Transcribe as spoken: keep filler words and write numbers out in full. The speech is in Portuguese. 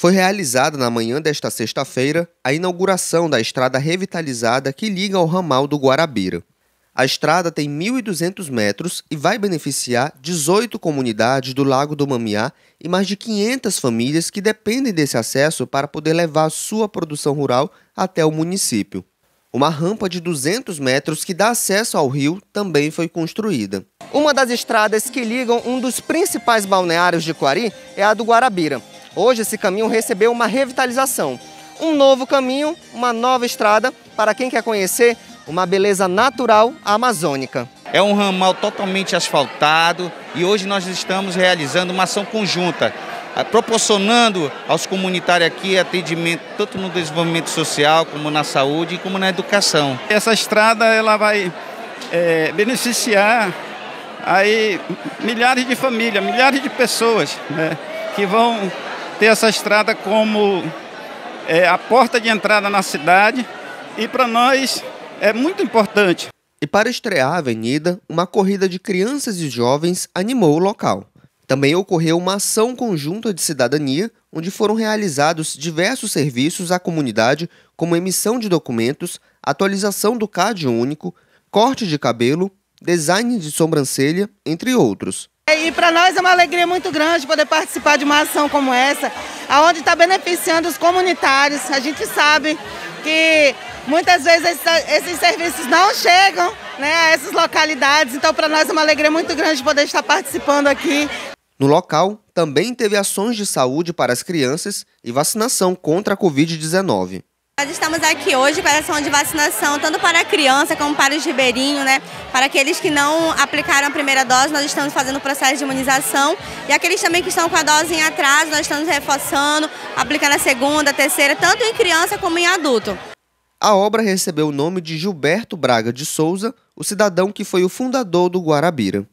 Foi realizada na manhã desta sexta-feira a inauguração da estrada revitalizada que liga ao ramal do Guarabira. A estrada tem mil e duzentos metros e vai beneficiar dezoito comunidades do Lago do Mamiá e mais de quinhentas famílias que dependem desse acesso para poder levar sua produção rural até o município. Uma rampa de duzentos metros que dá acesso ao rio também foi construída. Uma das estradas que ligam um dos principais balneários de Coari é a do Guarabira. Hoje esse caminho recebeu uma revitalização. Um novo caminho, uma nova estrada para quem quer conhecer uma beleza natural amazônica. É um ramal totalmente asfaltado e hoje nós estamos realizando uma ação conjunta, proporcionando aos comunitários aqui atendimento tanto no desenvolvimento social, como na saúde e como na educação. Essa estrada ela vai é, beneficiar aí milhares de famílias, milhares de pessoas, né, que vão ter essa estrada como é, a porta de entrada na cidade e para nós é muito importante. E para estrear a avenida, uma corrida de crianças e jovens animou o local. Também ocorreu uma ação conjunta de cidadania, onde foram realizados diversos serviços à comunidade, como emissão de documentos, atualização do C A D único, corte de cabelo, design de sobrancelha, entre outros. E para nós é uma alegria muito grande poder participar de uma ação como essa, onde está beneficiando os comunitários. A gente sabe que muitas vezes esses, esses serviços não chegam, né, a essas localidades, então para nós é uma alegria muito grande poder estar participando aqui. No local, também teve ações de saúde para as crianças e vacinação contra a covid dezenove. Nós estamos aqui hoje para a ação de vacinação, tanto para a criança como para os ribeirinhos, né? Para aqueles que não aplicaram a primeira dose, nós estamos fazendo o processo de imunização. E aqueles também que estão com a dose em atraso, nós estamos reforçando, aplicando a segunda, a terceira, tanto em criança como em adulto. A obra recebeu o nome de Gilberto Braga de Souza, o cidadão que foi o fundador do Guarabira.